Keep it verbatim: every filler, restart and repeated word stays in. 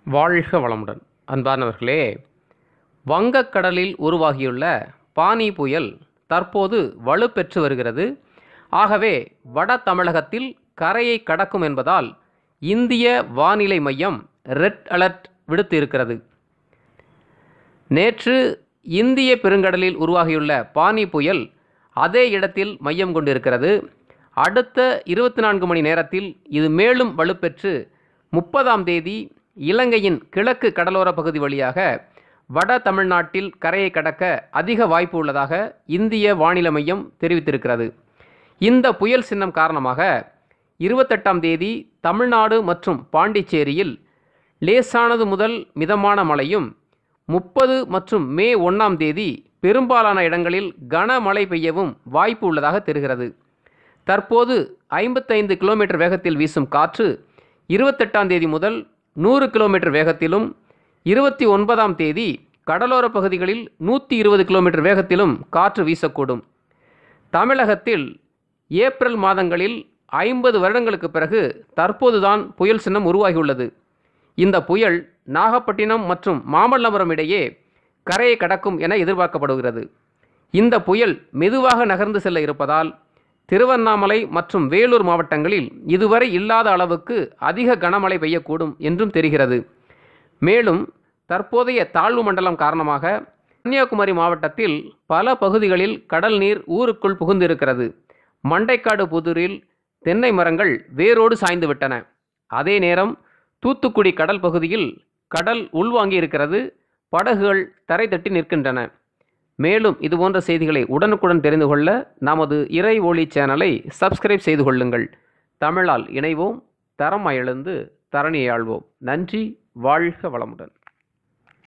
வாழ்க வளமுடன். அன்பானவர்களே, வங்கக்கடலில் உருவாகியுள்ள பானி புயல் தற்போது வலுப்பெற்று வருகிறது. ஆகவே வட தமிழகத்தில் கரையை கடக்கும் என்பதால் இந்திய வானிலை மையம் ரெட் அலர்ட் விடுத்து இருக்கிறது. நேற்று இந்திய பெருங்கடலில் உருவாகியுள்ள பானி புயல் அதே இடத்தில் மையம் கொண்டிருக்கிறது. அடுத்த இருபத்தி நான்கு மணி நேரத்தில் இது மேலும் வலுப்பெற்று முப்பதாம் தேதி இலங்கையின் கிழக்கு கடலோர பகுதி வழியாக வட தமிழ்நாட்டில் கரையை கடக்க அதிக வாய்ப்பு உள்ளதாக இந்திய வானிலை மையம் தெரிவித்திருக்கிறது. இந்த புயல் சின்னம் காரணமாக இருபத்தெட்டாம் தேதி தமிழ்நாடு மற்றும் பாண்டிச்சேரியில் லேசானது முதல் மிதமான மழையும், முப்பது மற்றும் மே ஒன்றாம் தேதி பெரும்பாலான இடங்களில் கனமழை பெய்யவும் வாய்ப்பு உள்ளதாக தெரிகிறது. தற்போது ஐம்பத்தைந்து கிலோமீட்டர் வேகத்தில் வீசும் காற்று இருபத்தெட்டாம் தேதி முதல் நூறு கிலோமீட்டர் வேகத்திலும், இருபத்தி ஒன்பதாம் தேதி கடலோர பகுதிகளில் நூற்றி இருபது கிலோமீட்டர் வேகத்திலும் காற்று வீசக்கூடும். தமிழகத்தில் ஏப்ரல் மாதங்களில் ஐம்பது வருடங்களுக்கு பிறகு தற்போதுதான் புயல் சின்னம் உருவாகியுள்ளது. இந்த புயல் நாகப்பட்டினம் மற்றும் மாமல்லபுரம் இடையே கரையை கடக்கும் என எதிர்பார்க்கப்படுகிறது. இந்த புயல் மெதுவாக நகர்ந்து செல்ல இருப்பதால் திருவண்ணாமலை மற்றும் வேலூர் மாவட்டங்களில் இதுவரை இல்லாத அளவுக்கு அதிக கனமழை பெய்யக்கூடும் என்றும் தெரிகிறது. மேலும் தற்போதைய தாழ்வு மண்டலம் காரணமாக கன்னியாகுமரி மாவட்டத்தில் பல பகுதிகளில் கடல் நீர் ஊருக்குள் புகுந்திருக்கிறது. மண்டைக்காடு புதூரில் தென்னை மரங்கள் வேரோடு சாய்ந்து விட்டன. அதே நேரம் தூத்துக்குடி கடல் பகுதியில் கடல் உள்வாங்கி இருக்கிறது. படகுகள் தரை தட்டி நிற்கின்றன. மேலும் இதுபோன்ற செய்திகளை உடனுக்குடன் தெரிந்து கொள்ள நமது இறை ஒளி சேனலை சப்ஸ்கிரைப் செய்து கொள்ளுங்கள். தமிழால் இணைவோம், தரம் எழுந்து தரணியை ஆள்வோம். நன்றி. வாழ்க வளமுடன்.